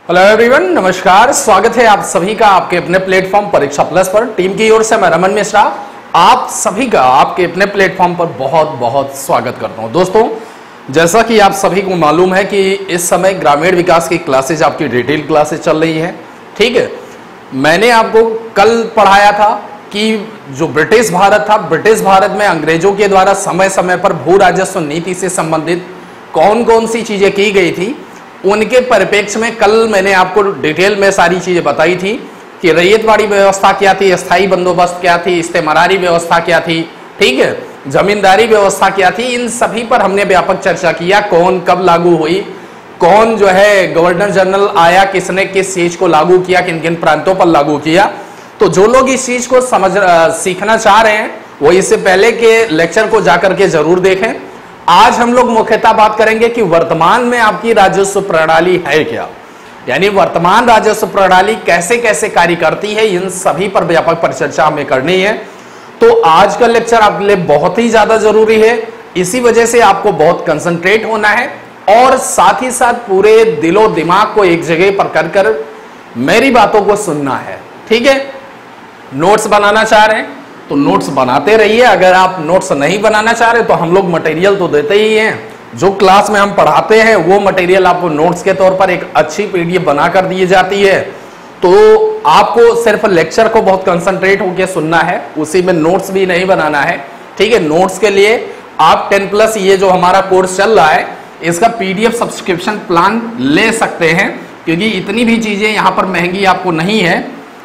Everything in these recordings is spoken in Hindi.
हेलो एवरीवन, नमस्कार। स्वागत है आप सभी का आपके अपने प्लेटफॉर्म परीक्षा प्लस पर। टीम की ओर से मैं रमन मिश्रा आप सभी का आपके अपने प्लेटफॉर्म पर बहुत बहुत स्वागत करता हूं। दोस्तों, जैसा कि आप सभी को मालूम है कि इस समय ग्रामीण विकास की क्लासेज आपकी डिटेल क्लासेज चल रही है। ठीक है, मैंने आपको कल पढ़ाया था कि जो ब्रिटिश भारत था, ब्रिटिश भारत में अंग्रेजों के द्वारा समय समय पर भू राजस्व नीति से संबंधित कौन कौन सी चीजें की गई थी, उनके परिप्रेक्ष्य में कल मैंने आपको डिटेल में सारी चीजें बताई थी कि रैयतवाड़ी व्यवस्था क्या थी, स्थायी बंदोबस्त क्या थी, इस्तेमारी व्यवस्था क्या थी, ठीक है, जमींदारी व्यवस्था क्या थी। इन सभी पर हमने व्यापक चर्चा किया। कौन कब लागू हुई, कौन जो है गवर्नर जनरल आया, किसने किस चीज को लागू किया, किन किन प्रांतों पर लागू किया। तो जो लोग इस चीज को सीखना चाह रहे हैं वो इससे पहले के लेक्चर को जाकर के जरूर देखें। आज हम लोग मुख्यतः बात करेंगे कि वर्तमान में आपकी राजस्व प्रणाली है क्या, यानी वर्तमान राजस्व प्रणाली कैसे कैसे कार्य करती है, इन सभी पर व्यापक परिचर्चा हमें करनी है। तो आज का लेक्चर आपके लिए बहुत ही ज्यादा जरूरी है। इसी वजह से आपको बहुत कंसंट्रेट होना है और साथ ही साथ पूरे दिलो दिमाग को एक जगह पर कर कर मेरी बातों को सुनना है। ठीक है, नोट्स बनाना चाह रहे हैं तो नोट्स बनाते रहिए। अगर आप नोट्स नहीं बनाना चाह रहे तो हम लोग मटेरियल तो देते ही हैं, जो क्लास में हम पढ़ाते हैं वो मटेरियल आपको नोट्स के तौर पर एक अच्छी पीडीएफ बनाकर दी जाती है। तो आपको सिर्फ लेक्चर को बहुत कंसंट्रेट होकर सुनना है, उसी में नोट्स भी नहीं बनाना है। ठीक है, नोट्स के लिए आप 10+ ये जो हमारा कोर्स चल रहा है इसका पीडीएफ सब्सक्रिप्शन प्लान ले सकते हैं, क्योंकि इतनी भी चीजें यहाँ पर महंगी आपको नहीं है।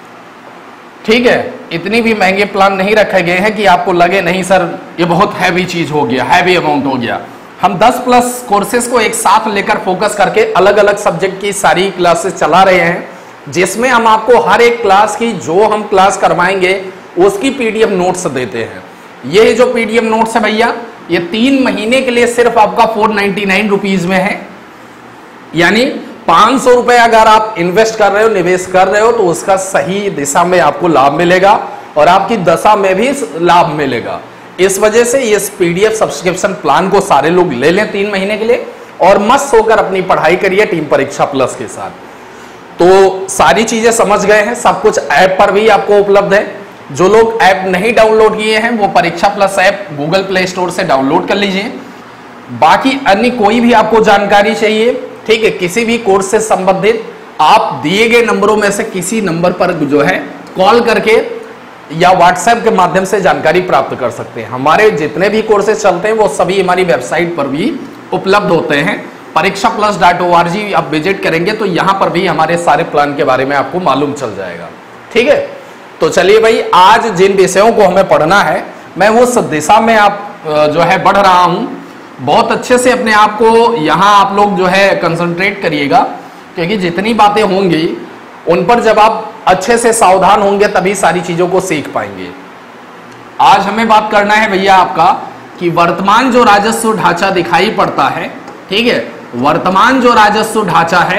ठीक है, इतनी भी महंगे प्लान नहीं रखे गए हैं कि आपको लगे नहीं सर ये बहुत हैवी चीज हो गया, हैवी अमाउंट हो गया। हम 10+ कोर्सेज को एक साथ लेकर फोकस करके अलग अलग सब्जेक्ट की सारी क्लासेस चला रहे हैं, जिसमें हम आपको हर एक क्लास की जो हम क्लास करवाएंगे उसकी पीडीएफ नोट्स देते हैं। ये जो पीडीएफ नोट्स है भैया, ये 3 महीने के लिए सिर्फ आपका 499 रुपीज में है। यानी 500 रुपए अगर आप इन्वेस्ट कर रहे हो, निवेश कर रहे हो, तो उसका सही दिशा में आपको लाभ मिलेगा और आपकी दशा में भी लाभ मिलेगा। इस वजह से इस पीडीएफ सब्सक्रिप्शन प्लान को सारे लोग ले लें 3 महीने के लिए और मस्त होकर अपनी पढ़ाई करिए टीम परीक्षा प्लस के साथ। तो सारी चीजें समझ गए हैं, सब कुछ ऐप पर भी आपको उपलब्ध है। जो लोग ऐप नहीं डाउनलोड किए हैं वो Pariksha plus app Google Play Store से डाउनलोड कर लीजिए। बाकी अन्य कोई भी आपको जानकारी चाहिए, ठीक है, किसी भी कोर्स से संबंधित आप दिए गए नंबरों में से किसी नंबर पर जो है कॉल करके या व्हाट्सएप के माध्यम से जानकारी प्राप्त कर सकते हैं। हमारे जितने भी कोर्सेज चलते हैं वो सभी हमारी वेबसाइट पर भी उपलब्ध होते हैं। parikshaplus.org आप विजिट करेंगे तो यहां पर भी हमारे सारे प्लान के बारे में आपको मालूम चल जाएगा। ठीक है, तो चलिए भाई, आज जिन विषयों को हमें पढ़ना है मैं उस दिशा में आप जो है बढ़ रहा हूं। बहुत अच्छे से अपने आप को यहाँ आप लोग जो है कंसंट्रेट करिएगा, क्योंकि जितनी बातें होंगी उन पर जब आप अच्छे से सावधान होंगे तभी सारी चीजों को सीख पाएंगे। आज हमें बात करना है भैया आपका कि वर्तमान जो राजस्व ढांचा दिखाई पड़ता है, ठीक है, वर्तमान जो राजस्व ढांचा है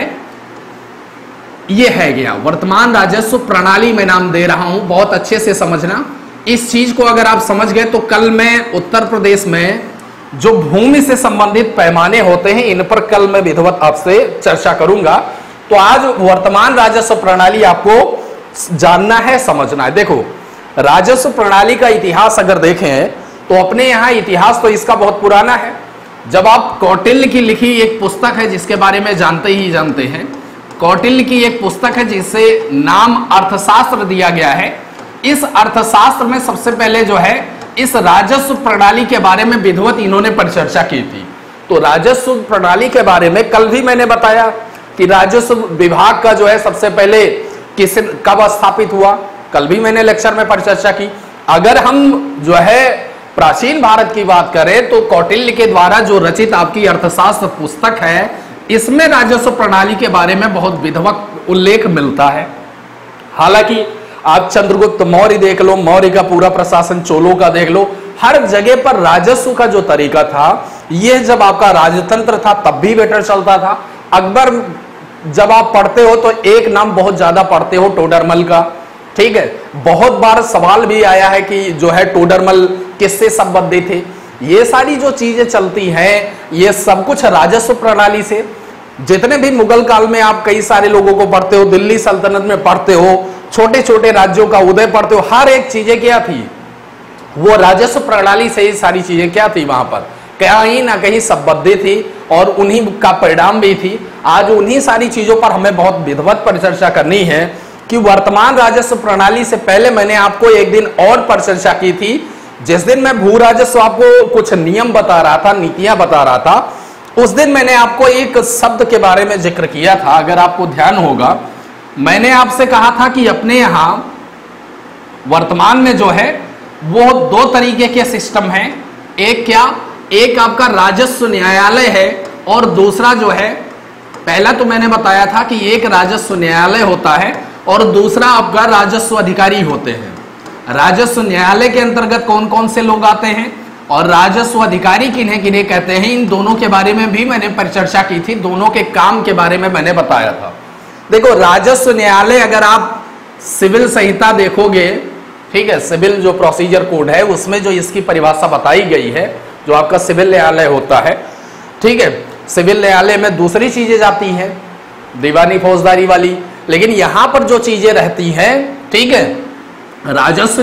ये है गया वर्तमान राजस्व प्रणाली में नाम दे रहा हूं, बहुत अच्छे से समझना। इस चीज को अगर आप समझ गए तो कल मैं उत्तर प्रदेश में जो भूमि से संबंधित पैमाने होते हैं इन पर कल मैं विधिवत आपसे चर्चा करूंगा। तो आज वर्तमान राजस्व प्रणाली आपको जानना है, समझना है। देखो, राजस्व प्रणाली का इतिहास अगर देखें तो अपने यहाँ इतिहास तो इसका बहुत पुराना है। जब आप कौटिल्य की लिखी एक पुस्तक है जिसके बारे में जानते ही जानते हैं, कौटिल्य की एक पुस्तक है जिसे नाम अर्थशास्त्र दिया गया है। इस अर्थशास्त्र में सबसे पहले जो है इस राजस्व प्रणाली के बारे में विधिवत इन्होंने परिचर्चा की थी। तो राजस्व प्रणाली के बारे में कल भी मैंने बताया कि राजस्व विभाग का जो है सबसे पहले कब स्थापित हुआ, कल भी मैंने लेक्चर में परिचर्चा की। अगर हम जो है प्राचीन भारत की बात करें तो कौटिल्य के द्वारा जो रचित आपकी अर्थशास्त्र पुस्तक है इसमें राजस्व प्रणाली के बारे में बहुत विधिवत उल्लेख मिलता है। हालांकि आप चंद्रगुप्त मौर्य देख लो, मौर्य का पूरा प्रशासन, चोलों का देख लो, हर जगह पर राजस्व का जो तरीका था यह जब आपका राजतंत्र था तब भी बेटर चलता था। अकबर जब आप पढ़ते हो तो एक नाम बहुत ज्यादा पढ़ते हो, टोडरमल का। ठीक है, बहुत बार सवाल भी आया है कि जो है टोडरमल किससे संबंधित थे। ये सारी जो चीजें चलती हैं ये सब कुछ राजस्व प्रणाली से। जितने भी मुगल काल में आप कई सारे लोगों को पढ़ते हो, दिल्ली सल्तनत में पढ़ते हो, छोटे छोटे राज्यों का उदय पढ़ते हो, हर एक चीजें क्या थी, वो राजस्व प्रणाली से ही सारी चीजें क्या थी, वहां पर कहीं ना कहीं संबद्ध थी और उन्हीं का परिणाम भी थी। आज उन्हीं सारी चीजों पर हमें बहुत विधिवत परिचर्चा करनी है कि वर्तमान राजस्व प्रणाली से पहले मैंने आपको एक दिन और परिचर्चा की थी, जिस दिन मैं भू राजस्व आपको कुछ नियम बता रहा था, नीतियां बता रहा था। उस दिन मैंने आपको एक शब्द के बारे में जिक्र किया था, अगर आपको ध्यान होगा, मैंने आपसे कहा था कि अपने यहां वर्तमान में जो है वो दो तरीके के सिस्टम हैं। एक क्या, एक आपका राजस्व न्यायालय है और दूसरा जो है, पहला तो मैंने बताया था कि एक राजस्व न्यायालय होता है और दूसरा आपका राजस्व अधिकारी होते हैं। राजस्व न्यायालय के अंतर्गत कौन कौन से लोग आते हैं और राजस्व अधिकारी किन्हें किन्हें कहते हैं, इन दोनों के बारे में भी मैंने परिचर्चा की थी, दोनों के काम के बारे में मैंने बताया था। देखो, राजस्व न्यायालय अगर आप सिविल संहिता देखोगे, ठीक है, सिविल जो प्रोसीजर कोड है उसमें जो इसकी परिभाषा बताई गई है, जो आपका सिविल न्यायालय होता है, ठीक है, सिविल न्यायालय में दूसरी चीजें जाती हैं, दीवानी फौजदारी वाली, लेकिन यहां पर जो चीजें रहती हैं, ठीक है, राजस्व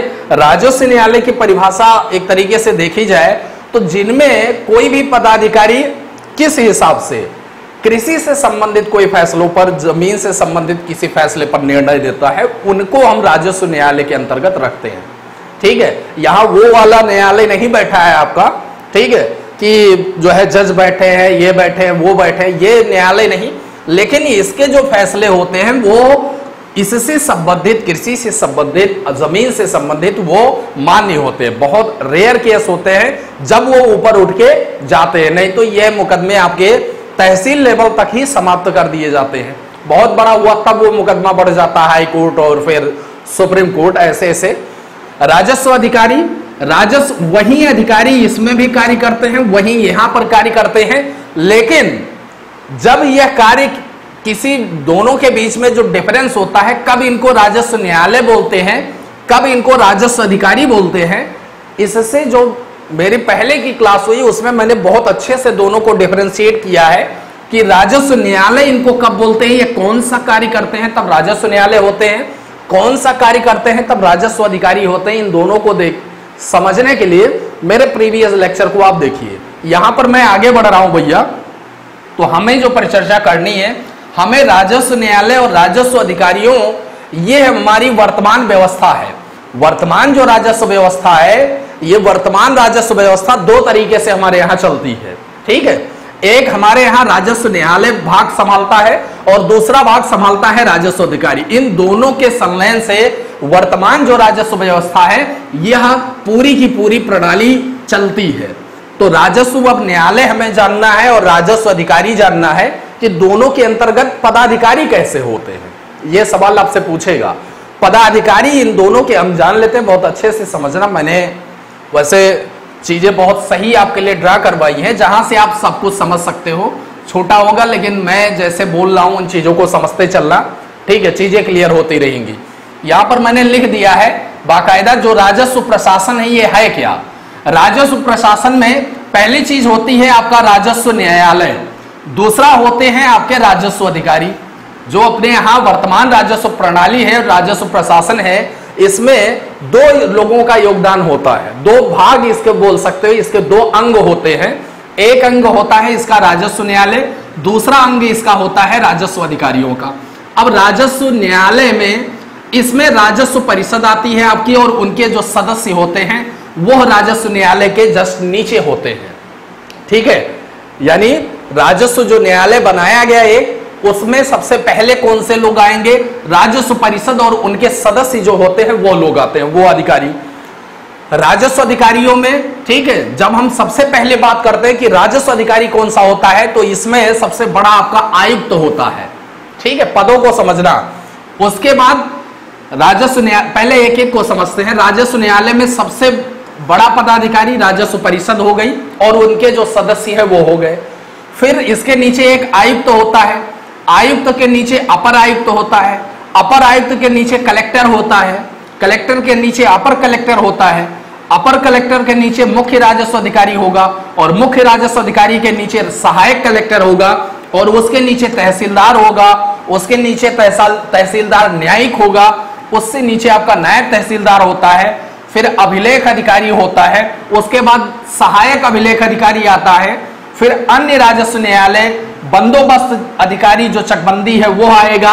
न्यायालय की परिभाषा एक तरीके से देखी जाए तो जिनमें कोई भी पदाधिकारी किस हिसाब से कृषि से संबंधित कोई फैसलों पर, जमीन से संबंधित किसी फैसले पर निर्णय देता है, उनको हम राजस्व न्यायालय के अंतर्गत रखते हैं। ठीक है, यहां वो वाला न्यायालय नहीं बैठा है आपका, ठीक है, कि जो है जज बैठे हैं, ये बैठे हैं, वो बैठे हैं, ये न्यायालय नहीं, लेकिन इसके जो फैसले होते हैं वो इससे संबंधित, कृषि से संबंधित, जमीन से संबंधित वो मान्य होते हैं। बहुत रेयर केस होते हैं जब वो ऊपर उठ के जाते हैं, नहीं तो ये मुकदमे आपके तहसील लेवल तक ही समाप्त कर दिए जाते हैं। बहुत बड़ा हुआ तब वो मुकदमा बढ़ जाता है हाई कोर्ट और फिर सुप्रीम कोर्ट, ऐसे ऐसे। राजस्व अधिकारी, राजस्व वही अधिकारी इसमें भी कार्य करते हैं, वही यहां पर कार्य करते हैं, लेकिन जब यह कार्य किसी दोनों के बीच में जो डिफरेंस होता है, कब इनको राजस्व न्यायालय बोलते हैं, कब इनको राजस्व अधिकारी बोलते हैं, इससे जो मेरी पहले की क्लास हुई उसमें मैंने बहुत अच्छे से दोनों को डिफरेंशिएट किया है कि राजस्व न्यायालय इनको कब बोलते हैं, ये कौन सा कार्य करते हैं तब राजस्व न्यायालय होते हैं, कौन सा कार्य करते हैं तब राजस्व अधिकारी होते हैं। इन दोनों को समझने के लिए मेरे प्रीवियस लेक्चर को आप देखिए। यहां पर मैं आगे बढ़ रहा हूं भैया, तो हमें जो परिचर्चा करनी है, हमें राजस्व न्यायालय और राजस्व अधिकारियों, ये हमारी वर्तमान व्यवस्था है। वर्तमान जो राजस्व व्यवस्था है, ये वर्तमान राजस्व व्यवस्था दो तरीके से हमारे यहां चलती है। ठीक है, एक हमारे यहां राजस्व न्यायालय भाग संभालता है और दूसरा भाग संभालता है राजस्व अधिकारी। इन दोनों के संलयन से वर्तमान जो राजस्व व्यवस्था है, यह पूरी की पूरी प्रणाली चलती है। तो राजस्व अब न्यायालय हमें जानना है और राजस्व अधिकारी जानना है कि दोनों के अंतर्गत पदाधिकारी कैसे होते हैं। यह सवाल आपसे पूछेगा। पदाधिकारी इन दोनों के हम जान लेते हैं, बहुत अच्छे से समझना। मैंने वैसे चीजें बहुत सही आपके लिए ड्रा करवाई हैं, जहां से आप सब कुछ समझ सकते हो। छोटा होगा लेकिन मैं जैसे बोल रहा हूं उन चीजों को समझते चलना, ठीक है, चीजें क्लियर होती रहेंगी। यहां पर मैंने लिख दिया है बाकायदा जो राजस्व प्रशासन है, ये है क्या। राजस्व प्रशासन में पहली चीज होती है आपका राजस्व न्यायालय, दूसरा होते हैं आपके राजस्व अधिकारी। जो अपने यहां वर्तमान राजस्व प्रणाली है, राजस्व प्रशासन है, इसमें दो लोगों का योगदान होता है। दो भाग इसके बोल सकते हो, इसके दो अंग होते हैं। एक अंग होता है इसका राजस्व न्यायालय, दूसरा अंग इसका होता है राजस्व अधिकारियों का। अब राजस्व न्यायालय में इसमें राजस्व परिषद आती है आपकी, और उनके जो सदस्य होते हैं वो राजस्व न्यायालय के जस्ट नीचे होते हैं। ठीक है, यानी राजस्व जो न्यायालय बनाया गया है उसमें सबसे पहले कौन से लोग आएंगे, राजस्व परिषद, और उनके सदस्य जो होते हैं वो लोग आते हैं, वो अधिकारी। राजस्व अधिकारियों में, ठीक है, जब हम सबसे पहले बात करते हैं कि राजस्व अधिकारी कौन सा होता है, तो इसमें सबसे बड़ा आपका आयुक्त होता है। ठीक है, पदों को समझना। उसके बाद राजस्व न्यायालय, पहले एक एक को समझते हैं। राजस्व न्यायालय में सबसे बड़ा पदाधिकारी राजस्व परिषद हो गई और उनके जो सदस्य है वो हो गए। फिर इसके नीचे एक आयुक्त होता है, आयुक्त के नीचे अपर आयुक्त होता है, अपर आयुक्त के नीचे कलेक्टर होता है, कलेक्टर के नीचे अपर कलेक्टर होता है, अपर कलेक्टर के नीचे मुख्य राजस्व अधिकारी होगा, और मुख्य राजस्व अधिकारी के नीचे सहायक कलेक्टर होगा, और उसके नीचे तहसीलदार होगा, उसके नीचे तहसीलदार न्यायिक होगा, उससे नीचे आपका नायब तहसीलदार होता है, फिर अभिलेख अधिकारी होता है, उसके बाद सहायक अभिलेख अधिकारी आता है, फिर अन्य राजस्व न्यायालय बंदोबस्त अधिकारी जो चकबंदी है वो आएगा,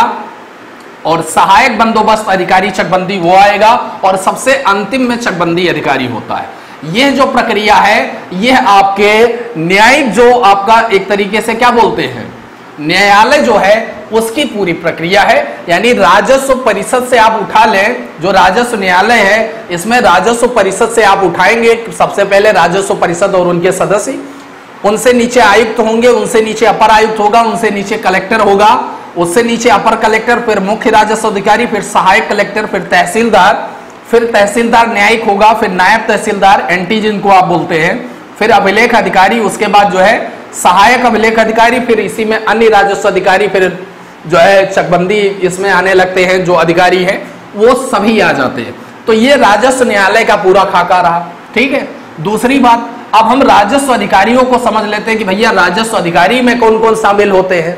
और सहायक बंदोबस्त अधिकारी चकबंदी वो आएगा, और सबसे अंतिम में चकबंदी अधिकारी होता है। यह जो प्रक्रिया है यह आपके न्यायिक जो आपका एक तरीके से क्या बोलते हैं न्यायालय जो है उसकी पूरी प्रक्रिया है। यानी राजस्व परिषद से आप उठा लें, जो राजस्व न्यायालय है इसमें राजस्व परिषद से आप उठाएंगे सबसे पहले राजस्व परिषद और उनके सदस्य, उनसे नीचे आयुक्त होंगे, उनसे नीचे अपर आयुक्त होगा, उनसे नीचे कलेक्टर होगा, उससे नीचे अपर कलेक्टर, फिर मुख्य राजस्व अधिकारी, फिर सहायक कलेक्टर, फिर तहसीलदार, फिर तहसीलदार न्यायिक होगा, फिर नायब तहसीलदार एनटी जिनको आप बोलते हैं, फिर अभिलेख अधिकारी, उसके बाद जो है सहायक अभिलेख अधिकारी, फिर इसी में अन्य राजस्व अधिकारी, फिर जो है चकबंदी इसमें आने लगते हैं, जो अधिकारी हैं वो सभी आ जाते हैं। तो ये राजस्व न्यायालय का पूरा खाका रहा। ठीक है, दूसरी बात, अब हम राजस्व अधिकारियों को समझ लेते हैं कि भैया राजस्व अधिकारी में कौन कौन शामिल होते हैं।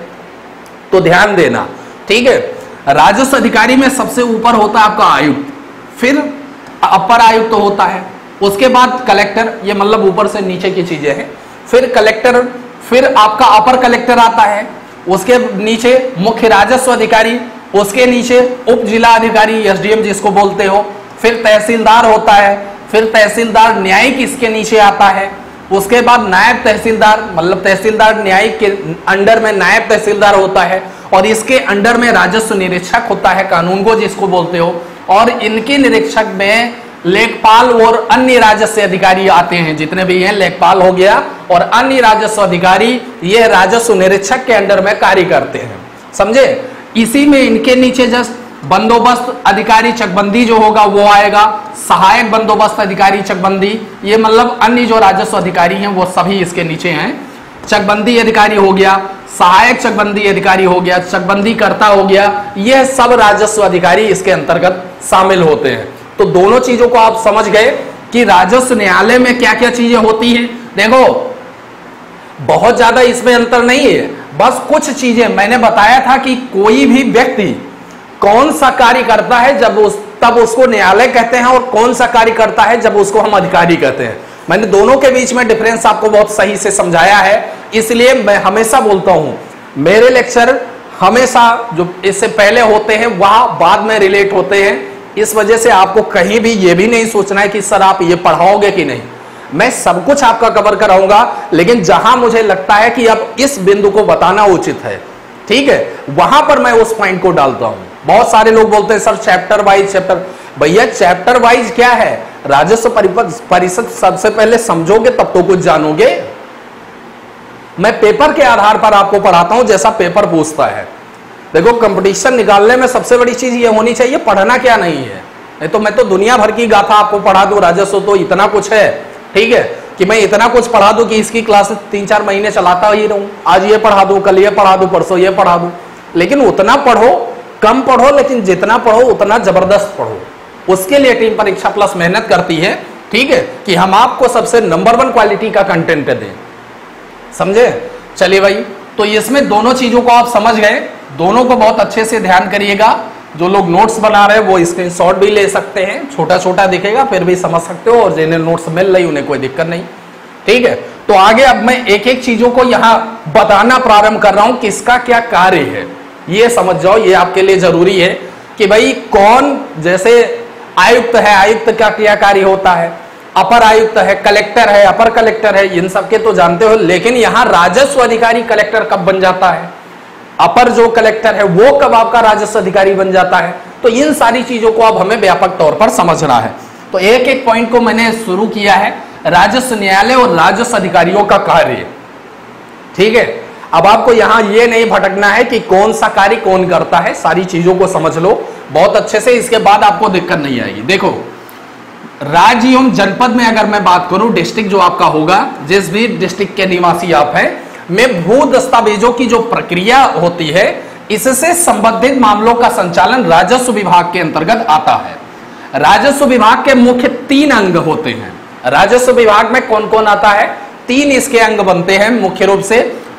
तो ध्यान देना, ठीक है, राजस्व अधिकारी में सबसे ऊपर होता है आपका आयुक्त, फिर अपर आयुक्त तो होता है, उसके बाद कलेक्टर, ये मतलब ऊपर से नीचे की चीजें हैं, फिर कलेक्टर, फिर आपका अपर कलेक्टर आता है, उसके नीचे मुख्य राजस्व अधिकारी, उसके नीचे उप जिला अधिकारी एसडीएम जिसको बोलते हो, फिर तहसीलदार होता है, फिर तहसीलदार न्यायिक इसके नीचे आता है, उसके बाद नायब तहसीलदार, मतलब तहसीलदार न्यायिक के अंडर में नायब तहसीलदार होता है, और इसके अंडर में राजस्व निरीक्षक होता है, कानूनगो जिसको बोलते हो, और इनके निरीक्षक में लेखपाल और अन्य राजस्व अधिकारी आते हैं, जितने भी हैं लेखपाल हो गया और अन्य राजस्व अधिकारी, ये राजस्व निरीक्षक के अंडर में कार्य करते हैं। समझे? इसी में इनके नीचे जस्ट बंदोबस्त अधिकारी चकबंदी जो होगा वो आएगा, सहायक बंदोबस्त अधिकारी चकबंदी, ये मतलब अन्य जो राजस्व अधिकारी हैं वो सभी इसके नीचे हैं। चकबंदी अधिकारी हो गया, सहायक चकबंदी अधिकारी हो गया, चकबंदी कर्ता हो गया, यह सब राजस्व अधिकारी इसके अंतर्गत शामिल होते हैं। तो दोनों चीजों को आप समझ गए कि राजस्व न्यायालय में क्या क्या चीजें होती हैं। देखो बहुत ज्यादा इसमें अंतर नहीं है, बस कुछ चीजें मैंने बताया था कि कोई भी व्यक्ति कौन सा कार्य करता है तब उसको न्यायालय कहते हैं, और कौन सा कार्य करता है जब उसको हम अधिकारी कहते हैं। मैंने दोनों के बीच में डिफरेंस आपको बहुत सही से समझाया है, इसलिए मैं हमेशा बोलता हूं मेरे लेक्चर हमेशा जो इससे पहले होते हैं वह बाद में रिलेट होते हैं। इस वजह से आपको कहीं भी ये भी नहीं सोचना है कि सर आप ये पढ़ाओगे कि नहीं, मैं सब कुछ आपका कवर कराऊंगा, लेकिन जहां मुझे लगता है कि अब इस बिंदु को बताना उचित है, ठीक है, वहां पर मैं उस पॉइंट को डालता हूं। बहुत सारे लोग बोलते हैं सर चैप्टर वाइज चैप्टर, भैया चैप्टर वाइज क्या है, राजस्व परिषद सबसे पहले समझोगे तब तो कुछ जानोगे। मैं पेपर के आधार पर आपको पढ़ाता हूं जैसा पेपर पूछता है। देखो कंपटीशन निकालने में सबसे बड़ी चीज ये होनी चाहिए पढ़ना क्या नहीं है, नहीं तो मैं तो दुनिया भर की गाथा आपको पढ़ा दूं, राजस्व तो इतना कुछ है, ठीक है, कि मैं इतना कुछ पढ़ा दूं कि इसकी क्लास 3-4 महीने चलाता ही रहूं, आज ये पढ़ा दूं, कल ये पढ़ा दूं, परसों ये पढ़ा दूं। लेकिन उतना पढ़ो, कम पढ़ो, लेकिन जितना पढ़ो उतना जबरदस्त पढ़ो। उसके लिए टीम परीक्षा प्लस मेहनत करती है, ठीक है, कि हम आपको सबसे नंबर 1 क्वालिटी का कंटेंट दें। समझे? चलिए भाई, तो इसमें दोनों चीजों को आप समझ गए, दोनों को बहुत अच्छे से ध्यान करिएगा। जो लोग नोट्स बना रहे हैं वो स्क्रीनशॉट भी ले सकते हैं, छोटा छोटा दिखेगा फिर भी समझ सकते हो, और जिन्हें नोट्स मिल रही उन्हें कोई दिक्कत नहीं, ठीक है। तो आगे अब मैं एक एक चीजों को यहां बताना प्रारंभ कर रहा हूं, किसका क्या कार्य है ये समझ जाओ। ये आपके लिए जरूरी है कि भाई कौन, जैसे आयुक्त है, आयुक्त का क्या कार्य होता है, अपर आयुक्त है, कलेक्टर है, अपर कलेक्टर है, इन सबके तो जानते हो, लेकिन यहां राजस्व अधिकारी कलेक्टर कब बन जाता है, अपर जो कलेक्टर है वो कब आपका राजस्व अधिकारी बन जाता है, तो इन सारी चीजों को अब हमें व्यापक तौर पर समझना है। तो एक एक पॉइंट को मैंने शुरू किया है, राजस्व न्यायालय और राजस्व अधिकारियों का कार्य, ठीक है। अब आपको यहां ये नहीं भटकना है कि कौन सा कार्य कौन करता है, सारी चीजों को समझ लो बहुत अच्छे से, इसके बाद आपको दिक्कत नहीं आएगी। देखो राज्य एवं जनपद में अगर मैं बात करूं, डिस्ट्रिक्ट जो आपका होगा, जिस भी डिस्ट्रिक्ट के निवासी आप हैं, में भू दस्तावेजों की जो प्रक्रिया होती है, इससे संबंधित मामलों का संचालन राजस्व विभाग के अंतर्गत आता है। राजस्व विभाग के मुख्य 3 अंग होते हैं। राजस्व विभाग में कौन कौन आता है? 3 इसके अंग बनते हैं मुख्य रूप से।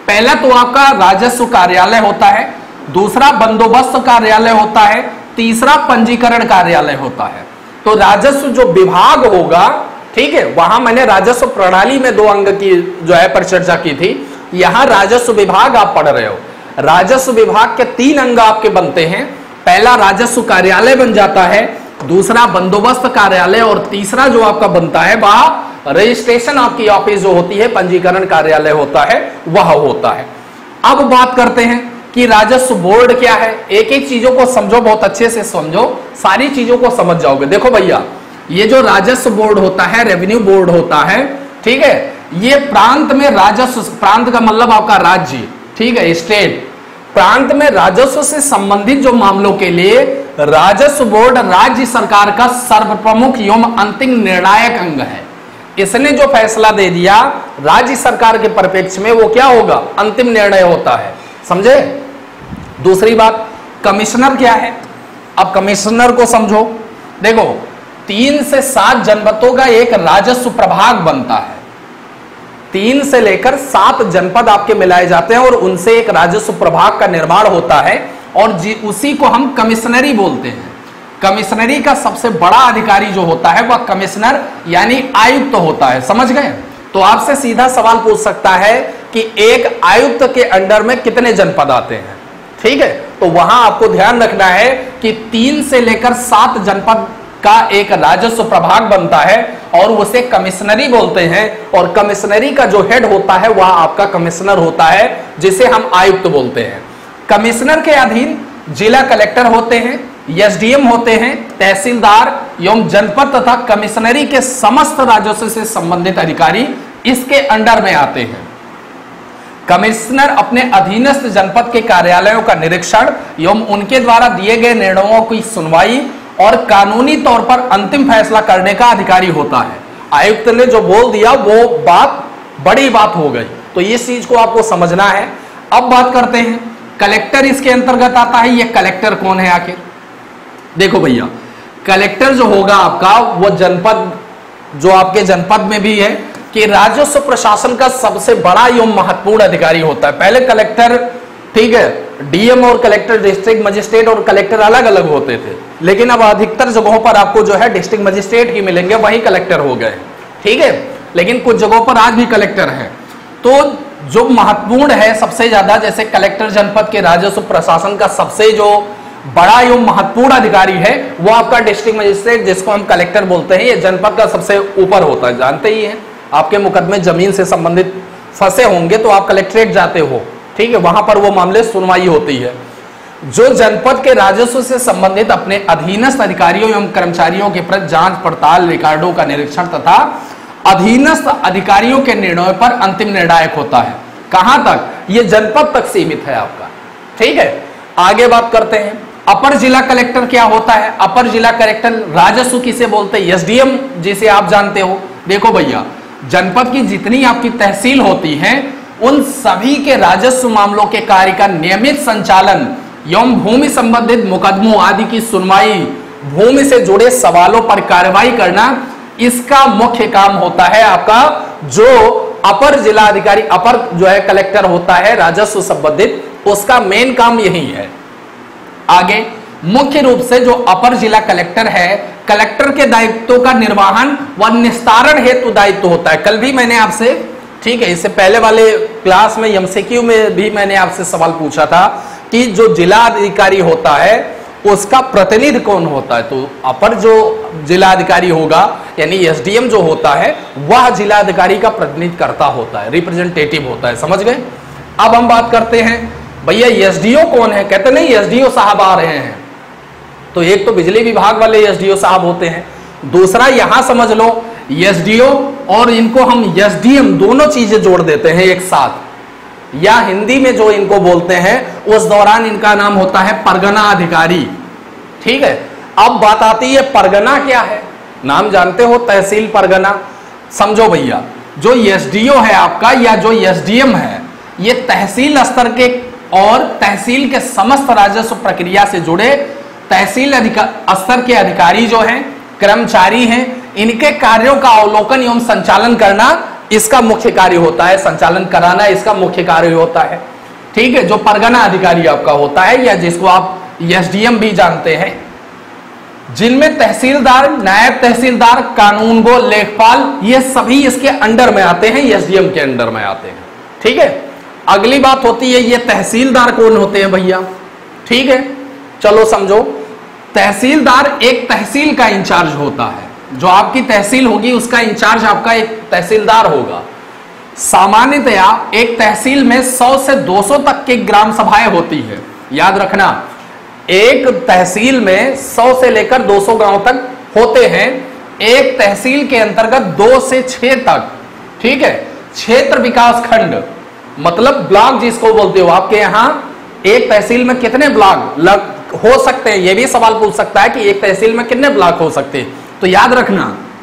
पहला तो आपका राजस्व कार्यालय होता है, दूसरा बंदोबस्त कार्यालय होता है, तीसरा पंजीकरण कार्यालय होता है। तो राजस्व जो विभाग होगा, ठीक है, वहां मैंने राजस्व प्रणाली में 2 अंग की जो है परिचर्चा की थी, यहां राजस्व विभाग आप पढ़ रहे हो। राजस्व विभाग के 3 अंग आपके बनते हैं, पहला राजस्व कार्यालय बन जाता है, दूसरा बंदोबस्त कार्यालय और तीसरा जो आपका बनता है वह रजिस्ट्रेशन आपकी ऑफिस जो होती है, पंजीकरण कार्यालय होता है, वह होता है। अब बात करते हैं कि राजस्व बोर्ड क्या है। एक एक चीजों को समझो, बहुत अच्छे से समझो, सारी चीजों को समझ जाओगे। देखो भैया, ये जो राजस्व बोर्ड होता है, रेवेन्यू बोर्ड होता है, ठीक है, ये प्रांत में राजस्व, प्रांत का मतलब आपका राज्य, ठीक है, स्टेट, प्रांत में राजस्व से संबंधित जो मामलों के लिए राजस्व बोर्ड राज्य सरकार का सर्वप्रमुख एवं अंतिम निर्णायक अंग है। इसने जो फैसला दे दिया राज्य सरकार के परिप्रेक्ष्य में, वो क्या होगा, अंतिम निर्णय होता है, समझे। दूसरी बात, कमिश्नर क्या है। अब कमिश्नर को समझो, देखो 3 से 7 जनपदों का एक राजस्व प्रभाग बनता है, 3 से लेकर 7 जनपद आपके मिलाए जाते हैं और उनसे एक राजस्व प्रभाग का निर्माण होता है और उसी को हम कमिश्नरी बोलते हैं। कमिश्नरी का सबसे बड़ा अधिकारी जो होता है वह कमिश्नर यानी आयुक्त होता है, समझ गए। तो आपसे सीधा सवाल पूछ सकता है कि एक आयुक्त के अंडर में कितने जनपद आते हैं, ठीक है। तो वहां आपको ध्यान रखना है कि 3 से लेकर 7 जनपद का एक राजस्व प्रभाग बनता है और उसे कमिश्नरी बोलते हैं, और कमिश्नरी का जो हेड होता है वह आपका कमिश्नर होता है, जिसे हम आयुक्त बोलते हैं। कमिश्नर के अधीन जिला कलेक्टर होते हैं, एसडीएम होते हैं, तहसीलदार एवं जनपद तथा कमिश्नरी के समस्त राजस्व से संबंधित अधिकारी इसके अंडर में आते हैं। कमिश्नर अपने अधीनस्थ जनपद के कार्यालयों का निरीक्षण एवं उनके द्वारा दिए गए निर्णयों की सुनवाई और कानूनी तौर पर अंतिम फैसला करने का अधिकारी होता है। आयुक्त ने जो बोल दिया वो बात बड़ी बात हो गई, तो इस चीज को आपको समझना है। अब बात करते हैं कलेक्टर इसके अंतर्गत आता है। ये कलेक्टर कौन है आखिर? देखो भैया, कलेक्टर जो होगा आपका वो जनपद, जो आपके जनपद में भी है कि राजस्व प्रशासन का सबसे बड़ा एवं महत्वपूर्ण अधिकारी होता है। पहले कलेक्टर, ठीक है, डीएम और कलेक्टर, डिस्ट्रिक्ट मजिस्ट्रेट और कलेक्टर अलग अलग होते थे, लेकिन अब अधिकतर जगहों पर आपको जो है डिस्ट्रिक्ट मजिस्ट्रेट ही मिलेंगे, वही कलेक्टर हो गए, ठीक है। लेकिन कुछ जगहों पर आज भी कलेक्टर है। तो जो महत्वपूर्ण है सबसे ज्यादा, जैसे कलेक्टर जनपद के राजस्व प्रशासन का सबसे जो बड़ा एवं महत्वपूर्ण अधिकारी है वो आपका डिस्ट्रिक्ट मजिस्ट्रेट, जिसको हम कलेक्टर बोलते हैं। ये जनपद का सबसे ऊपर होता है, जानते ही हैं। आपके मुकदमे जमीन से संबंधित फंसे होंगे तो आप कलेक्ट्रेट जाते हो, ठीक है, वहां पर वो मामले सुनवाई होती है। जो जनपद के राजस्व से संबंधित अपने अधीनस्थ अधिकारियों एवं कर्मचारियों के प्रति जांच पड़ताल, रिकॉर्डों का निरीक्षण तथा अधीनस्थ अधिकारियों के निर्णय पर अंतिम निर्णायक होता है। कहां तक? ये जनपद तक सीमित है आपका, ठीक है। आगे बात करते हैं अपर जिला कलेक्टर क्या होता है। अपर जिला कलेक्टर राजस्व किसे बोलते हैं? एसडीएम, जिसे आप जानते हो। देखो भैया, जनपद की जितनी आपकी तहसील होती हैं उन सभी के राजस्व मामलों के कार्य का नियमित संचालन एवं भूमि संबंधित मुकदमों आदि की सुनवाई, भूमि से जुड़े सवालों पर कार्रवाई करना, इसका मुख्य काम होता है आपका जो अपर जिला अधिकारी, अपर जो है कलेक्टर होता है राजस्व संबंधित, उसका मेन काम यही है। आगे मुख्य रूप से जो अपर जिला कलेक्टर है, कलेक्टर के दायित्वों का निर्वहन व निस्तारण हेतु दायित्व होता है। कल भी मैंने आपसे, ठीक है, इससे पहले वाले क्लास में एमसीक्यू में भी मैंने आपसे सवाल पूछा था कि जो जिला अधिकारी होता है उसका प्रतिनिधि कौन होता है। तो अपर जो जिला अधिकारी होगा यानी एसडीएम जो होता है वह जिला अधिकारी का प्रतिनिधित्व करता होता है, रिप्रेजेंटेटिव होता है, समझ गए। अब हम बात करते हैं भैया एसडीओ कौन है। कहते नहीं एसडीओ साहब आ रहे हैं, तो एक तो बिजली विभाग वाले एसडीओ साहब होते हैं, दूसरा यहां समझ लो एसडीओ और इनको हम एसडीएम दोनों चीजें जोड़ देते हैं एक साथ, या हिंदी में जो इनको बोलते हैं उस दौरान इनका नाम होता है परगना अधिकारी, ठीक है। अब बात आती है परगना क्या है। नाम जानते हो, तहसील परगना। समझो भैया, जो एसडीओ है आपका या जो एसडीएम है, ये तहसील स्तर के और तहसील के समस्त राजस्व प्रक्रिया से जुड़े तहसील स्तर के अधिकारी जो हैं, कर्मचारी हैं, इनके कार्यों का अवलोकन एवं संचालन करना इसका मुख्य कार्य होता है, संचालन कराना इसका मुख्य कार्य होता है। ठीक है, जो परगना अधिकारी आपका होता है या जिसको आप एसडीएम भी जानते हैं, जिनमें तहसीलदार, नायब तहसीलदार, कानूनगो, लेखपाल ये सभी इसके अंडर में आते हैं, एसडीएम के अंडर में आते हैं। ठीक है, अगली बात होती है ये तहसीलदार कौन होते हैं भैया। ठीक है, चलो समझो, तहसीलदार एक तहसील का इंचार्ज होता है, जो आपकी तहसील होगी उसका इंचार्ज आपका एक तहसीलदार होगा। सामान्यतया एक तहसील में 100 से 200 तक की ग्राम सभाएं होती है। याद रखना, एक तहसील में 100 से लेकर 200 गांव तक होते हैं। एक तहसील के अंतर्गत 2 से 6 तक, ठीक है, क्षेत्र विकास खंड मतलब ब्लॉक जिसको बोलते हो, आपके यहां एक तहसील में कितने ब्लॉक हो सकते हैं, यह भी सवाल पूछ सकता है कि एक तहसील में कितने ब्लॉक हो सकते हैं। तो याद रखना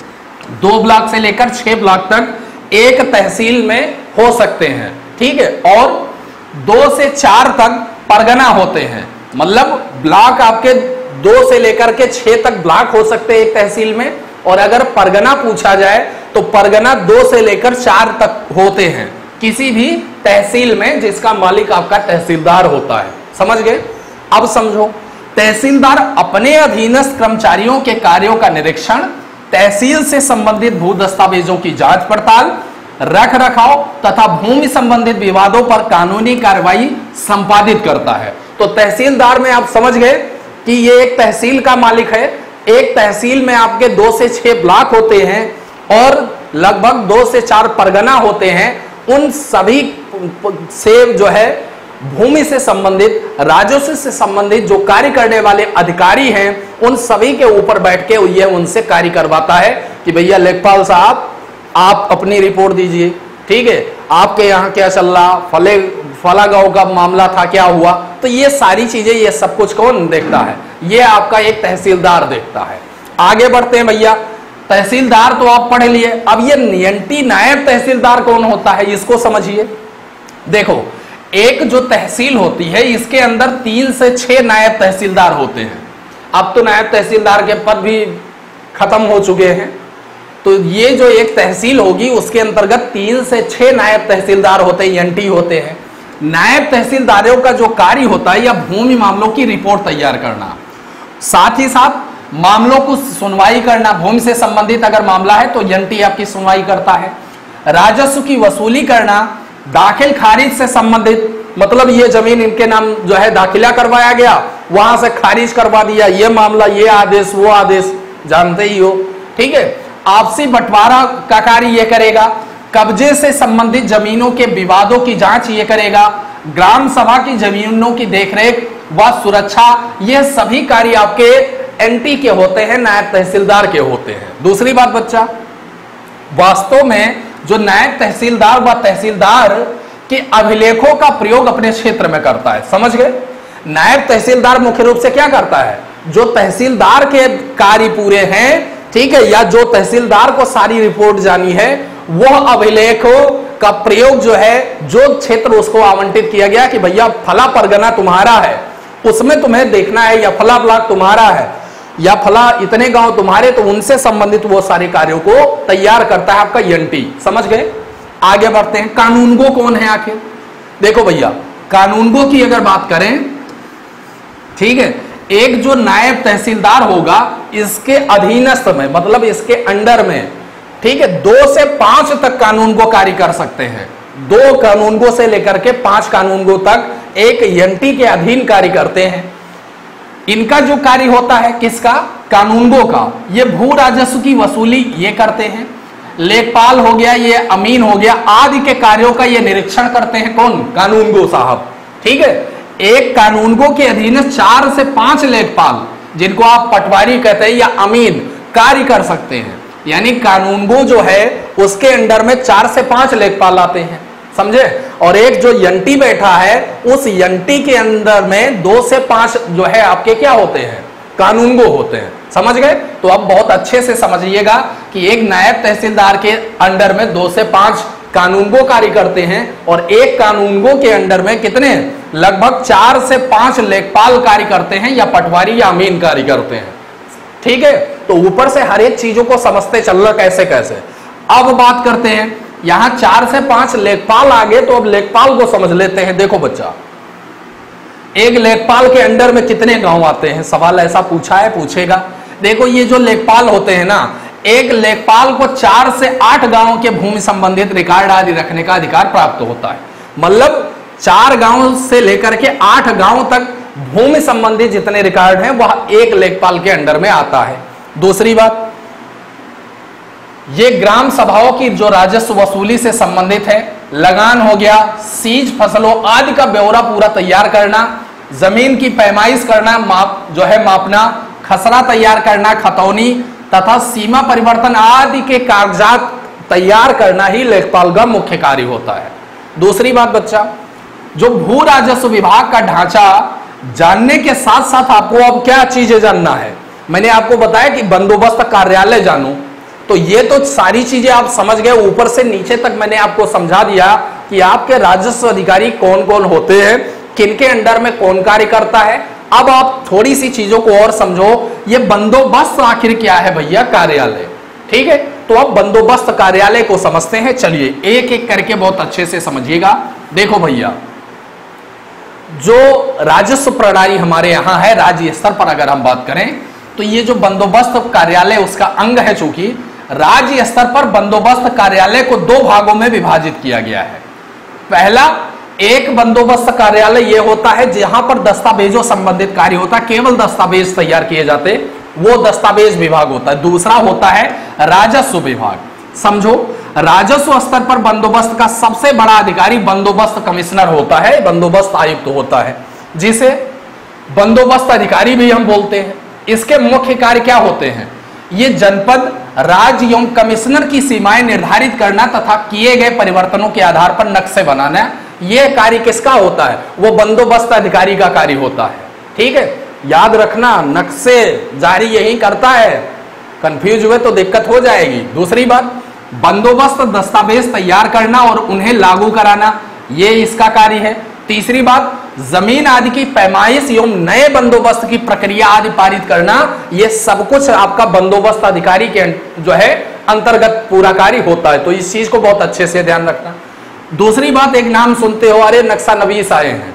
2 ब्लॉक से लेकर 6 ब्लॉक तक एक तहसील में हो सकते हैं। ठीक है, और 2 से 4 तक परगना होते हैं, मतलब ब्लॉक आपके 2 से लेकर के 6 तक ब्लॉक हो सकते हैं एक तहसील में। और अगर परगना पूछा जाए तो परगना 2 से लेकर 4 तक होते हैं किसी भी तहसील में, जिसका मालिक आपका तहसीलदार होता है। समझ गए? अब समझो, तहसीलदार अपने अधीनस्थ कर्मचारियों के कार्यों का निरीक्षण, तहसील से संबंधित भू दस्तावेजों की जांच पड़ताल, रख रखाव तथा भूमि संबंधित विवादों पर कानूनी कार्रवाई संपादित करता है। तो तहसीलदार में आप समझ गए कि ये एक तहसील का मालिक है। एक तहसील में आपके 2 से 6 ब्लॉक होते हैं और लगभग 2 से 4 परगना होते हैं। उन सभी से जो है भूमि से संबंधित, राजस्व से संबंधित जो कार्य करने वाले अधिकारी हैं, उन सभी के ऊपर बैठ के ये उनसे कार्य करवाता है कि भैया लेखपाल साहब आप अपनी रिपोर्ट दीजिए। ठीक है, आपके यहाँ क्या चल रहा, फला गांव का मामला था, क्या हुआ। तो ये सारी चीजें, ये सब कुछ कौन देखता है? ये आपका एक तहसीलदार देखता है। आगे बढ़ते हैं भैया, तहसीलदार तो आप पढ़ लिए, अब ये नियंटी नायब तहसीलदार कौन होता है इसको समझिए। देखो, एक जो तहसील होती है इसके अंदर 3 से 6 नायब तहसीलदार होते हैं। अब तो नायब तहसीलदार के पद भी खत्म हो चुके हैं। तो ये जो एक तहसील होगी उसके अंतर्गत 3 से 6 नायब तहसीलदार होते हैं, एनटी होते हैं। नायब तहसीलदारों का जो कार्य होता है या भूमि मामलों की रिपोर्ट तैयार करना, साथ ही साथ मामलों को सुनवाई करना। भूमि से संबंधित अगर मामला है तो एनटी आपकी सुनवाई करता है। राजस्व की वसूली करना, दाखिल खारिज से संबंधित, मतलब ये जमीन इनके नाम जो है दाखिला करवाया गया, वहां से खारिज करवा दिया, ये मामला, ये आदेश, वो आदेश, जानते ही हो। ठीक है, आपसी बंटवारा का कार्य ये करेगा। कब्जे से संबंधित जमीनों के विवादों की जांच ये करेगा। ग्राम सभा की जमीनों की देखरेख व सुरक्षा, ये सभी कार्य आपके एनटी के होते हैं, नायब तहसीलदार के होते हैं। दूसरी बात बच्चा, वास्तव में जो नायब तहसीलदार व तहसीलदार के अभिलेखों का प्रयोग अपने क्षेत्र में करता है। समझ गए? नायब तहसीलदार मुख्य रूप से क्या करता है? जो तहसीलदार के कार्य पूरे हैं, ठीक है, या जो तहसीलदार को सारी रिपोर्ट जानी है, वह अभिलेखों का प्रयोग जो है, जो क्षेत्र उसको आवंटित किया गया कि भैया फला परगना तुम्हारा है, उसमें तुम्हें देखना है, या फला ब्लॉक तुम्हारा है, या फला इतने गांव तुम्हारे, तो उनसे संबंधित वो सारे कार्यों को तैयार करता है आपका एनटी। समझ गए? आगे बढ़ते हैं, कानूनगो कौन है आखिर? देखो भैया, कानूनगो की अगर बात करें, ठीक है, एक जो नायब तहसीलदार होगा इसके अधीनस्थ में, मतलब इसके अंडर में, ठीक है, 2 से 5 तक कानूनगो कार्य कर सकते हैं। 2 कानूनगो से लेकर के 5 कानूनगो तक एक एनटी के अधीन कार्य करते हैं। इनका जो कार्य होता है किसका? कानूनगो का। ये भू राजस्व की वसूली ये करते हैं। लेखपाल हो गया, ये अमीन हो गया, आदि के कार्यों का ये निरीक्षण करते हैं। कौन? कानूनगो साहब। ठीक है, एक कानूनगो के अधीन 4 से 5 लेखपाल, जिनको आप पटवारी कहते हैं या अमीन, कार्य कर सकते हैं। यानी कानूनगो जो है उसके अंडर में 4 से 5 लेखपाल आते हैं। समझे? और एक जो एनटी बैठा है, उस एनटी के अंदर में 2 से 5 जो है आपके क्या होते हैं? कानूनगो होते हैं। समझ गए? तो अब बहुत अच्छे से समझिएगा कि एक नायब तहसीलदार के अंडर में 2 से 5 कानूनगो कार्य करते हैं, और एक कानूनगो के अंडर में कितने? लगभग 4 से 5 लेखपाल कार्य करते हैं, या पटवारी या अमीन कार्य करते हैं। ठीक है, तो ऊपर से हर एक चीजों को समझते चलना कैसे कैसे। अब बात करते हैं यहां 4 से 5 लेखपाल आ गए, तो अब लेखपाल को समझ लेते हैं। देखो बच्चा, एक लेखपाल के अंडर में कितने गांव आते हैं? सवाल ऐसा पूछा है, पूछेगा। देखो ये जो लेखपाल होते हैं ना, एक लेखपाल को 4 से 8 गांव के भूमि संबंधित रिकॉर्ड आदि रखने का अधिकार प्राप्त होता है। मतलब 4 गांव से लेकर के 8 गांव तक भूमि संबंधित जितने रिकॉर्ड हैं वह एक लेखपाल के अंडर में आता है। दूसरी बात, ये ग्राम सभाओं की जो राजस्व वसूली से संबंधित है, लगान हो गया, सीज फसलों आदि का ब्यौरा पूरा तैयार करना, जमीन की पैमाइश करना, मापना, खसरा तैयार करना, खतौनी तथा सीमा परिवर्तन आदि के कागजात तैयार करना ही लेखपाल का मुख्य कार्य होता है। दूसरी बात बच्चा, जो भू राजस्व विभाग का ढांचा जानने के साथ साथ आपको अब क्या चीजें जानना है? मैंने आपको बताया कि बंदोबस्त कार्यालय जानो, तो ये तो सारी चीजें आप समझ गए। ऊपर से नीचे तक मैंने आपको समझा दिया कि आपके राजस्व अधिकारी कौन कौन होते हैं, किनके अंडर में कौन कार्य करता है। अब आप थोड़ी सी चीजों को और समझो। ये बंदोबस्त आखिर क्या है भैया? कार्यालय। ठीक है, तो अब बंदोबस्त कार्यालय को समझते हैं। चलिए एक एक करके बहुत अच्छे से समझिएगा। देखो भैया, जो राजस्व प्रणाली हमारे यहां है राज्य स्तर पर अगर हम बात करें, तो ये जो बंदोबस्त कार्यालय उसका अंग है। चूंकि राज्य स्तर पर बंदोबस्त कार्यालय को 2 भागों में विभाजित किया गया है। पहला, एक बंदोबस्त कार्यालय यह होता है जहां पर दस्तावेजों संबंधित कार्य होता है, केवल दस्तावेज तैयार किए जाते, वो दस्तावेज विभाग होता है। दूसरा होता है राजस्व विभाग। समझो, राजस्व स्तर पर बंदोबस्त का सबसे बड़ा अधिकारी बंदोबस्त कमिश्नर होता है, बंदोबस्त आयुक्त होता है, जिसे बंदोबस्त अधिकारी भी हम बोलते हैं। इसके मुख्य कार्य क्या होते हैं? ये जनपद, राज्य एवं कमिश्नर की सीमाएं निर्धारित करना तथा किए गए परिवर्तनों के आधार पर नक्शे बनाना, यह कार्य किसका होता है? वो बंदोबस्त अधिकारी का कार्य होता है। ठीक है, याद रखना, नक्शे जारी यही करता है। कंफ्यूज हुए तो दिक्कत हो जाएगी। दूसरी बात, बंदोबस्त दस्तावेज तैयार करना और उन्हें लागू कराना, यह इसका कार्य है। तीसरी बात, जमीन आदि की पैमाइश एवं नए बंदोबस्त की प्रक्रिया आदि पारित करना, यह सब कुछ आपका बंदोबस्त अधिकारी के जो है अंतर्गत पूरा कार्य होता है। तो इस चीज को बहुत अच्छे से ध्यान रखना। दूसरी बात, एक नाम सुनते हो, अरे नक्शा नवीस आए हैं।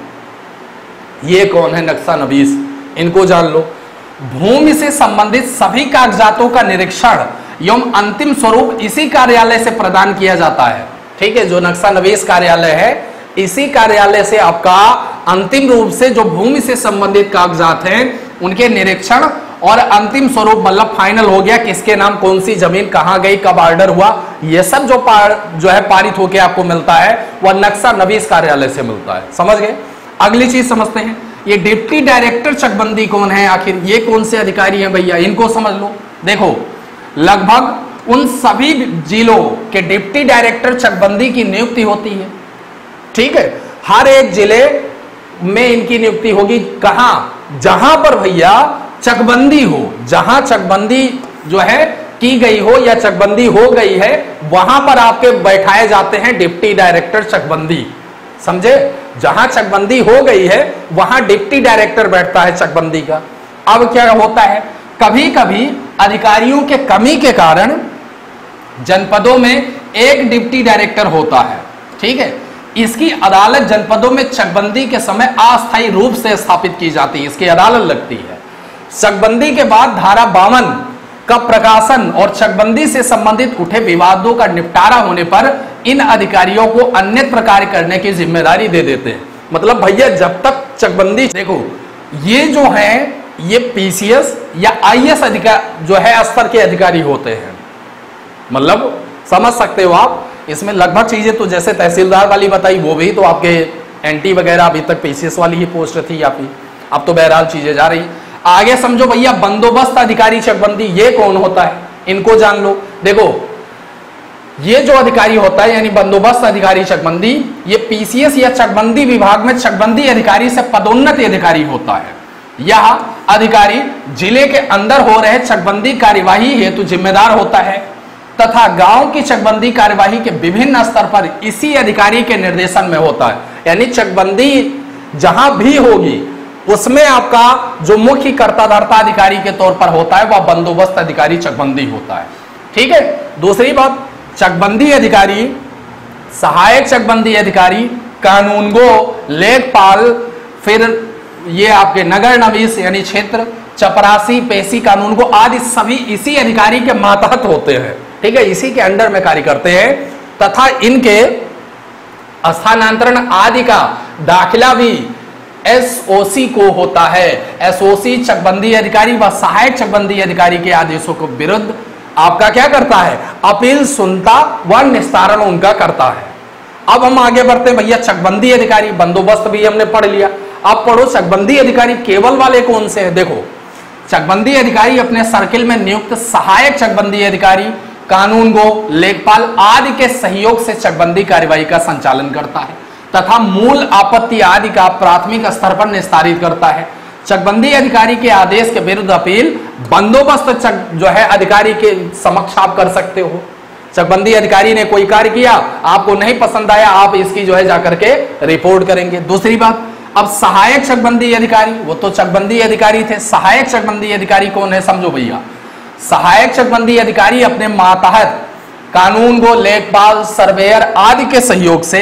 ये कौन है नक्शा नवीस? इनको जान लो। भूमि से संबंधित सभी कागजातों का निरीक्षण एवं अंतिम स्वरूप इसी कार्यालय से प्रदान किया जाता है। ठीक है, जो नक्शा नवीस कार्यालय है, इसी कार्यालय से आपका अंतिम रूप से जो भूमि से संबंधित कागजात हैं उनके निरीक्षण और अंतिम स्वरूप, मतलब फाइनल हो गया, किसके नाम कौन सी जमीन कहां गई, कब ऑर्डर हुआ, यह सब जो है पारित होकर आपको मिलता है, वह नक्शा नवीस कार्यालय से मिलता है। समझ गए? अगली चीज समझते हैं, ये डिप्टी डायरेक्टर चकबंदी कौन है? आखिर ये कौन से अधिकारी हैं भैया? इनको समझ लो। देखो, लगभग उन सभी जिलों के डिप्टी डायरेक्टर चकबंदी की नियुक्ति होती है। ठीक है, हर एक जिले में इनकी नियुक्ति होगी। कहां? जहां पर भैया चकबंदी हो, जहां चकबंदी जो है की गई हो या चकबंदी हो गई है, वहां पर आपके बैठाए जाते हैं डिप्टी डायरेक्टर चकबंदी। समझे? जहां चकबंदी हो गई है वहां डिप्टी डायरेक्टर बैठता है चकबंदी का। अब क्या होता है, कभी कभी अधिकारियों के कमी के कारण जनपदों में एक डिप्टी डायरेक्टर होता है। ठीक है, इसकी अदालत जनपदों में चकबंदी के समय अस्थायी रूप से स्थापित की जाती है, इसकी अदालत लगती है। चकबंदी के बाद धारा 52 का प्रकाशन और चकबंदी से संबंधित उठे विवादों का निपटारा होने पर इन अधिकारियों को अन्य प्रकार करने की जिम्मेदारी दे देते हैं। मतलब भैया जब तक चकबंदी, देखो ये जो है ये पीसीएस या आईएएस अधिकारी जो है स्तर के अधिकारी होते हैं। मतलब समझ सकते हो आप, इसमें लगभग चीजें तो जैसे तहसीलदार वाली बताई वो भी तो आपके एनटी वगैरह अभी तक पीसीएस वाली ही पोस्ट थी आपकी, अब तो बहरहाल चीजें जा रही। आगे समझो भैया, बंदोबस्त अधिकारी चकबंदी ये कौन होता है? इनको जान लो। देखो, ये जो अधिकारी होता है यानी बंदोबस्त अधिकारी चकबंदी, ये पीसीएस या चकबंदी विभाग में चकबंदी अधिकारी से पदोन्नत अधिकारी होता है। यह अधिकारी जिले के अंदर हो रहे चकबंदी कार्यवाही हेतु जिम्मेदार होता है तथा गांव की चकबंदी कार्यवाही के विभिन्न स्तर पर इसी अधिकारी के निर्देशन में होता है। यानी चकबंदी जहां भी होगी उसमें आपका जो मुख्य कर्ता धर्ता अधिकारी के तौर पर होता है वह बंदोबस्त अधिकारी चकबंदी होता है। ठीक है, दूसरी बात, चकबंदी अधिकारी सहायक चकबंदी अधिकारी, कानूनगो, लेखपाल, फिर ये आपके नगर नवीस यानी क्षेत्र, चपरासी, पेशी, कानूनगो आदि सभी इसी अधिकारी के मातहत होते हैं। ठीक है, इसी के अंडर में कार्य करते हैं तथा इनके स्थानांतरण आदि का दाखिला भी एसओसी को होता है। एसओसी चकबंदी अधिकारी व सहायक चकबंदी अधिकारी के आदेशों के विरुद्ध आपका क्या करता है, अपील सुनता व निस्तारण उनका करता है। अब हम आगे बढ़ते हैं भैया, चकबंदी अधिकारी, बंदोबस्त भी हमने पढ़ लिया। अब पढ़ो चकबंदी अधिकारी केवल वाले कौन से हैं। देखो, चकबंदी अधिकारी अपने सर्किल में नियुक्त सहायक चकबंदी अधिकारी, कानूनगो, लेखपाल आदि के सहयोग से चकबंदी कार्यवाही का संचालन करता है तथा मूल आपत्ति आदि का प्राथमिक स्तर पर निस्तारित करता है। चकबंदी अधिकारी के आदेश के विरुद्ध अपील बंदोबस्त जो है अधिकारी के समक्ष आप कर सकते हो। चकबंदी अधिकारी ने कोई कार्य किया, आपको नहीं पसंद आया, आप इसकी जो है जाकर के रिपोर्ट करेंगे। दूसरी बात, अब सहायक चकबंदी अधिकारी, वो तो चकबंदी अधिकारी थे, सहायक चकबंदी अधिकारी कौन है समझो भैया। सहायक चकबंदी अधिकारी अपने मातहत कानूनगो, लेखपाल, सर्वेयर आदि के सहयोग से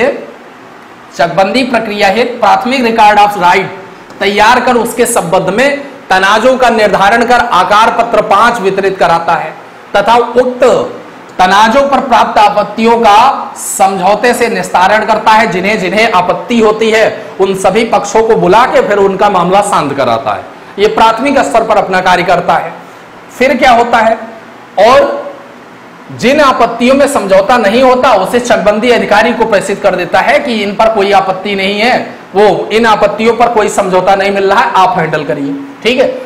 चकबंदी प्रक्रिया हेतु प्राथमिक रिकॉर्ड ऑफ राइट तैयार कर उसके संबंध में तनाजों का निर्धारण कर आकार पत्र 5 वितरित कराता है तथा उक्त तनाजों पर प्राप्त आपत्तियों का समझौते से निस्तारण करता है। जिन्हें जिन्हें आपत्ति होती है उन सभी पक्षों को बुला के फिर उनका मामला शांत कराता है। ये प्राथमिक स्तर पर अपना कार्य करता है। फिर क्या होता है, और जिन आपत्तियों में समझौता नहीं होता उसे चकबंदी अधिकारी को प्रेषित कर देता है कि इन पर कोई आपत्ति नहीं है, वो इन आपत्तियों पर कोई समझौता नहीं मिल रहा है, आप हैंडल करिए। ठीक है,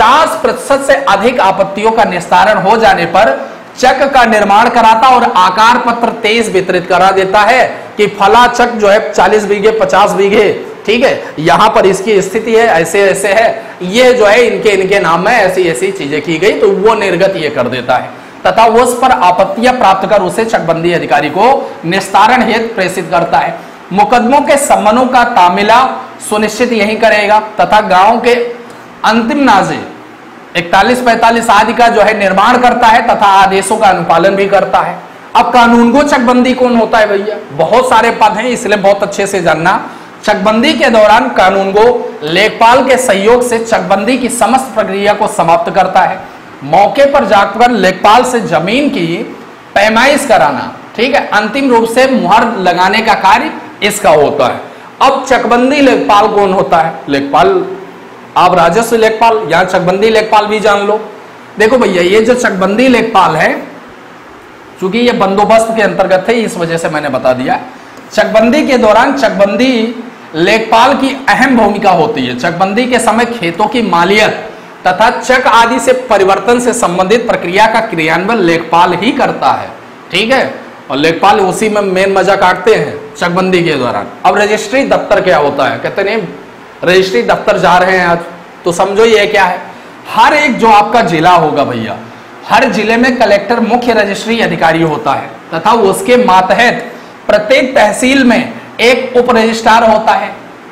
50% से अधिक आपत्तियों का निस्तारण हो जाने पर चक का निर्माण कराता और आकार पत्र 23 वितरित करा देता है कि फला चक जो है 40 बीघे 50 बीघे, ठीक है, यहां पर इसकी स्थिति है, ऐसे ऐसे है, ये जो है इनके नाम में ऐसी ऐसी चीजें की गई, तो वो निर्गत ये कर देता है तथा उस पर आपत्तियां प्राप्त कर उसे चकबंदी अधिकारी को निस्तारण हेतु प्रेषित करता है। मुकदमों के संबंधों का तामिला सुनिश्चित यही करेगा तथा गांव के अंतिम नाजे 41-45 आदि का जो है निर्माण करता है तथा आदेशों का अनुपालन भी करता है। अब कानूनगो चकबंदी कौन होता है भैया, बहुत सारे पद हैं इसलिए बहुत अच्छे से जानना। चकबंदी के दौरान कानूनगो लेखपाल के सहयोग से चकबंदी की समस्त प्रक्रिया को समाप्त करता है। मौके पर जाकर लेखपाल से जमीन की पैमाइश कराना, ठीक है, अंतिम रूप से मुहर लगाने का कार्य इसका होता है। अब चकबंदी लेखपाल कौन होता है, लेखपाल आप राजस्व लेखपाल या चकबंदी लेखपाल भी जान लो। देखो भैया, ये जो चकबंदी लेखपाल है, चूंकि ये बंदोबस्त के अंतर्गत है इस वजह से मैंने बता दिया। चकबंदी के दौरान चकबंदी लेखपाल की अहम भूमिका होती है। चकबंदी के समय खेतों की मालियत तथा चक आदि से परिवर्तन से संबंधित प्रक्रिया का क्रियान्वयन लेखपाल ही करता है। ठीक है, और लेखपाल उसी में मेन मजा काटते हैं चकबंदी के दौरान। अब रजिस्ट्री दफ्तर क्या होता है, कहते नहीं रजिस्ट्री दफ्तर जा रहे हैं आज, तो समझो ये क्या है। हर एक जो आपका जिला होगा भैया, हर जिले में कलेक्टर मुख्य रजिस्ट्री अधिकारी होता है तथा उसके मातहत प्रत्येक तहसील में एक उप रजिस्ट्रार होता है।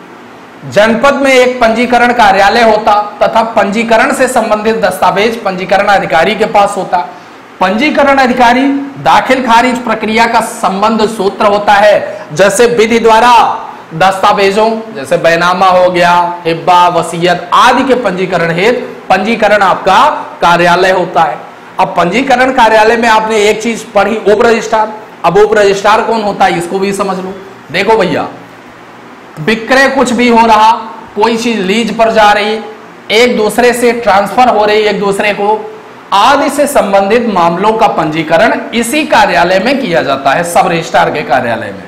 जनपद में एक पंजीकरण कार्यालय होता तथा पंजीकरण से संबंधित दस्तावेज पंजीकरण अधिकारी के पास होता। पंजीकरण अधिकारी दाखिल खारिज प्रक्रिया का संबंध सूत्र होता है, जैसे विधि द्वारा दस्तावेजों जैसे बैनामा हो गया, हिब्बा, वसीयत आदि के पंजीकरण हेतु पंजीकरण आपका कार्यालय होता है। अब पंजीकरण कार्यालय में आपने एक चीज पढ़ी, उप रजिस्ट्रार। अब उप रजिस्ट्रार कौन होता है इसको भी समझ लो। देखो भैया, विक्रय कुछ भी हो रहा, कोई चीज लीज पर जा रही, एक दूसरे से ट्रांसफर हो रही एक दूसरे को, आदि से संबंधित मामलों का पंजीकरण इसी कार्यालय में किया जाता है, सब रजिस्ट्रार के कार्यालय में,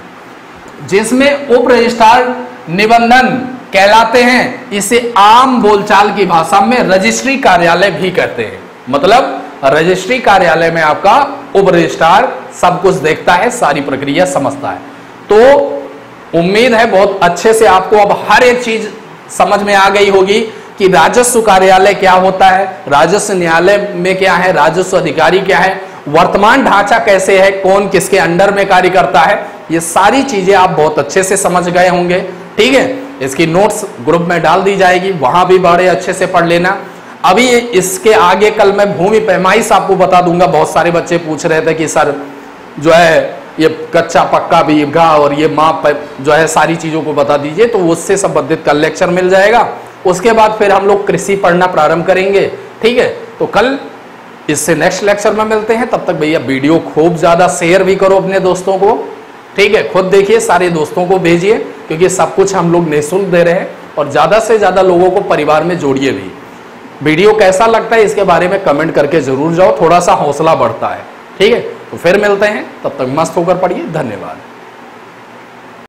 जिसमें उप रजिस्ट्रार निबंधन कहलाते हैं। इसे आम बोलचाल की भाषा में रजिस्ट्री कार्यालय भी कहते हैं। मतलब रजिस्ट्री कार्यालय में आपका उप रजिस्ट्रार सब कुछ देखता है, सारी प्रक्रिया समझता है। तो उम्मीद है बहुत अच्छे से आपको अब हर एक चीज समझ में आ गई होगी कि राजस्व कार्यालय क्या होता है, राजस्व न्यायालय में क्या है, राजस्व अधिकारी क्या है, वर्तमान ढांचा कैसे है, कौन किसके अंडर में कार्य करता है, ये सारी चीजें आप बहुत अच्छे से समझ गए होंगे। ठीक है, इसकी नोट्स ग्रुप में डाल दी जाएगी, वहां भी बड़े अच्छे से पढ़ लेना। अभी इसके आगे कल मैं भूमि पैमाइश आपको बता दूंगा। बहुत सारे बच्चे पूछ रहे थे कि सर जो है ये कच्चा पक्का बीघा और ये माप जो है सारी चीज़ों को बता दीजिए, तो उससे संबंधित कल लेक्चर मिल जाएगा। उसके बाद फिर हम लोग कृषि पढ़ना प्रारंभ करेंगे। ठीक है, तो कल इससे नेक्स्ट लेक्चर में मिलते हैं। तब तक भैया वीडियो खूब ज़्यादा शेयर भी करो अपने दोस्तों को। ठीक है, खुद देखिए, सारे दोस्तों को भेजिए, क्योंकि सब कुछ हम लोग निःशुल्क दे रहे हैं। और ज़्यादा से ज़्यादा लोगों को परिवार में जोड़िए भी। वीडियो कैसा लगता है इसके बारे में कमेंट करके जरूर जाओ, थोड़ा सा हौसला बढ़ता है। ठीक है, तो फिर मिलते हैं, तब तक मस्त होकर पढ़िए। धन्यवाद।